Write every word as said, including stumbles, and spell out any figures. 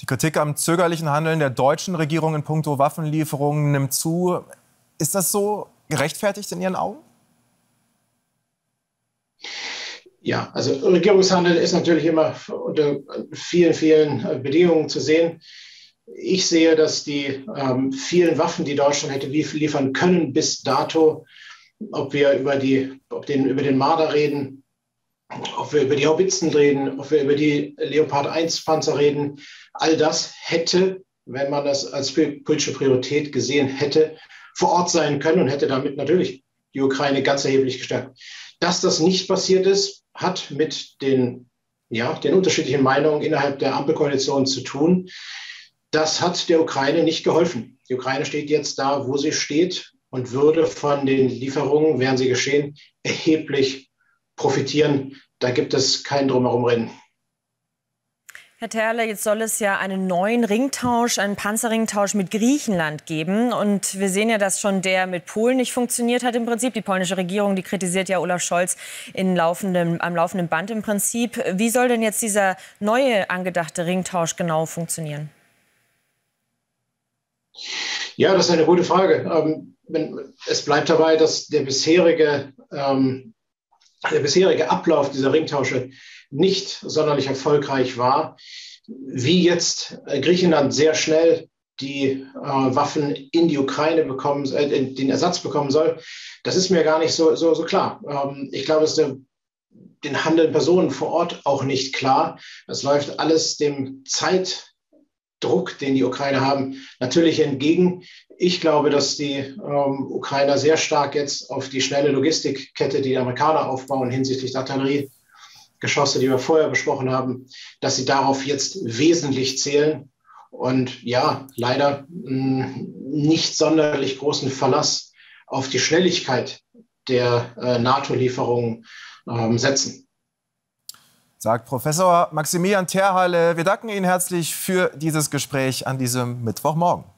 Kritik am zögerlichen Handeln der deutschen Regierung in puncto Waffenlieferungen nimmt zu. Ist das so gerechtfertigt in Ihren Augen? Ja, also Regierungshandeln ist natürlich immer unter vielen, vielen Bedingungen zu sehen. Ich sehe, dass die ähm, vielen Waffen, die Deutschland hätte liefern können bis dato, ob wir über, die, ob den, über den Marder reden, ob wir über die Haubitzen reden, ob wir über die Leopard eins Panzer reden, all das hätte, wenn man das als politische Priorität gesehen hätte, vor Ort sein können und hätte damit natürlich die Ukraine ganz erheblich gestärkt. Dass das nicht passiert ist, hat mit den, ja, den unterschiedlichen Meinungen innerhalb der Ampelkoalition zu tun. Das hat der Ukraine nicht geholfen. Die Ukraine steht jetzt da, wo sie steht und würde von den Lieferungen, wären sie geschehen, erheblich profitieren. Da gibt es kein Drumherumreden. Herr Terle, jetzt soll es ja einen neuen Ringtausch, einen Panzerringtausch mit Griechenland geben. Und wir sehen ja, dass schon der mit Polen nicht funktioniert hat im Prinzip. Die polnische Regierung, die kritisiert ja Olaf Scholz in laufendem, am laufenden Band im Prinzip. Wie soll denn jetzt dieser neue angedachte Ringtausch genau funktionieren? Ja, das ist eine gute Frage. Ähm, es bleibt dabei, dass der bisherige, ähm, der bisherige Ablauf dieser Ringtausche nicht sonderlich erfolgreich war. Wie jetzt Griechenland sehr schnell die äh, Waffen in die Ukraine bekommen, äh, den Ersatz bekommen soll, das ist mir gar nicht so, so, so klar. Ähm, ich glaube, es ist der, den handelnden Personen vor Ort auch nicht klar. Das läuft alles dem Zeitdruck, den die Ukrainer haben, natürlich entgegen. Ich glaube, dass die ähm, Ukrainer sehr stark jetzt auf die schnelle Logistikkette, die die Amerikaner aufbauen hinsichtlich der Artilleriegeschosse, die wir vorher besprochen haben, dass sie darauf jetzt wesentlich zählen und ja, leider mh, nicht sonderlich großen Verlass auf die Schnelligkeit der äh, NATO-Lieferungen ähm, setzen. Sagt Professor Maximilian Terhalle. Wir danken Ihnen herzlich für dieses Gespräch an diesem Mittwochmorgen.